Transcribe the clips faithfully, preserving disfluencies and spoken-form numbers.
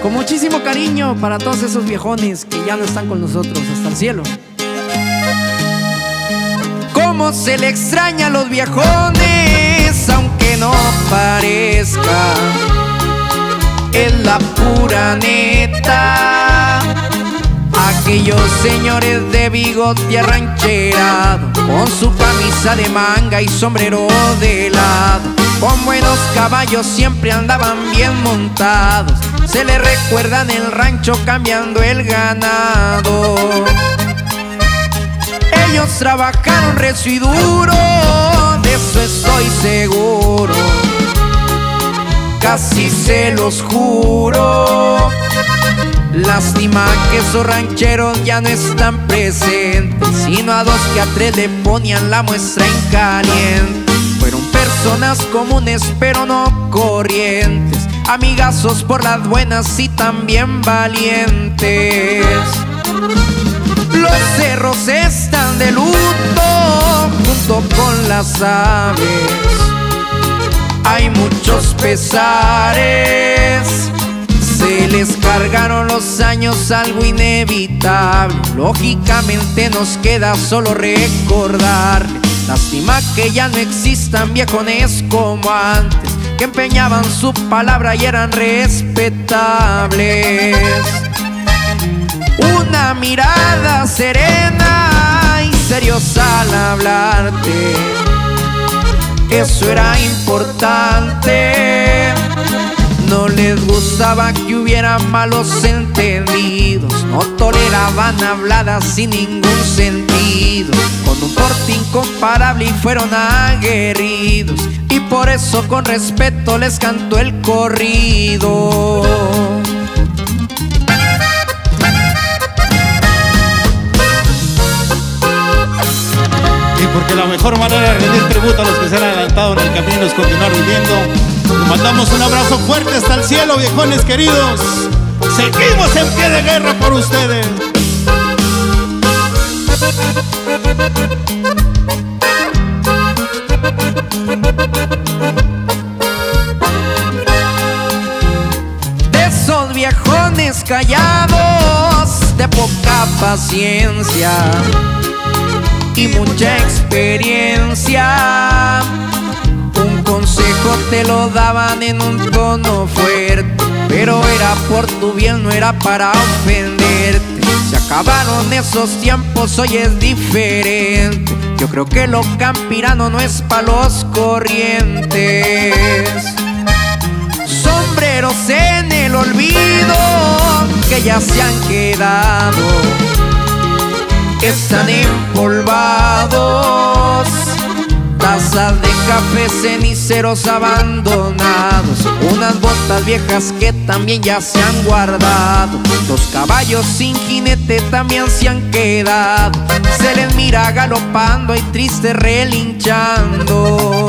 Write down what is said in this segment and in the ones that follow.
Con muchísimo cariño para todos esos viejones que ya no están con nosotros, hasta el cielo. Cómo se le extraña a los viejones, aunque no parezca, es la pura neta. Aquellos señores de bigote arrancherado, con su camisa de manga y sombrero de lado, con buenos caballos siempre andaban bien montados. Se les recuerda en el rancho cambiando el ganado. Ellos trabajaron recio y duro, de eso estoy seguro, casi se los juro. Lástima que esos rancheros ya no están presentes, sino a dos que a tres le ponían la muestra en caliente. Fueron personas comunes pero no corrientes, amigazos por las buenas y también valientes. Los cerros están de luto junto con las aves, hay muchos pesares. Se les cargaron los años, algo inevitable. Lógicamente nos queda solo recordar. Lástima que ya no existan viejones como antes, que empeñaban su palabra y eran respetables. Una mirada serena y serios al hablarte, eso era importante. No les gustaba que hubiera malos entendidos, no toleraban habladas sin ningún sentido, con un porte incomparable y fueron aguerridos, y por eso con respeto les cantó el corrido. Y porque la mejor manera de rendir tributo a los que se han adelantado en el camino es continuar viviendo. Les mandamos un abrazo fuerte hasta el cielo, viejones queridos. Seguimos en pie de guerra por ustedes. De esos viejones callados, de poca paciencia y mucha experiencia, un consejo te lo daban en un tono fuerte, pero era por tu bien, no era para ofenderte. Se acabaron esos tiempos, hoy es diferente. Yo creo que lo campirano no es pa' los corrientes. Sombreros en el olvido que ya se han quedado, están empolvados. Tazas de café, ceniceros abandonados, unas botas viejas que también ya se han guardado. Los caballos sin jinete también se han quedado, se les mira galopando y triste relinchando.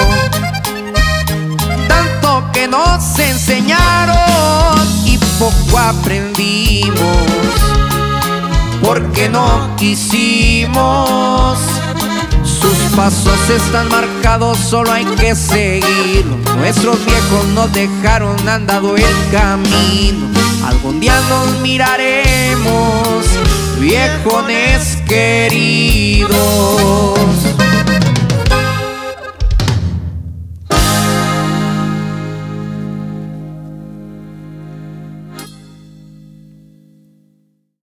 Tanto que nos enseñaron y poco aprendimos, porque no quisimos. Sus pasos están marcados, solo hay que seguirlos. Nuestros viejos nos dejaron andado el camino. Algún día nos miraremos, viejones queridos.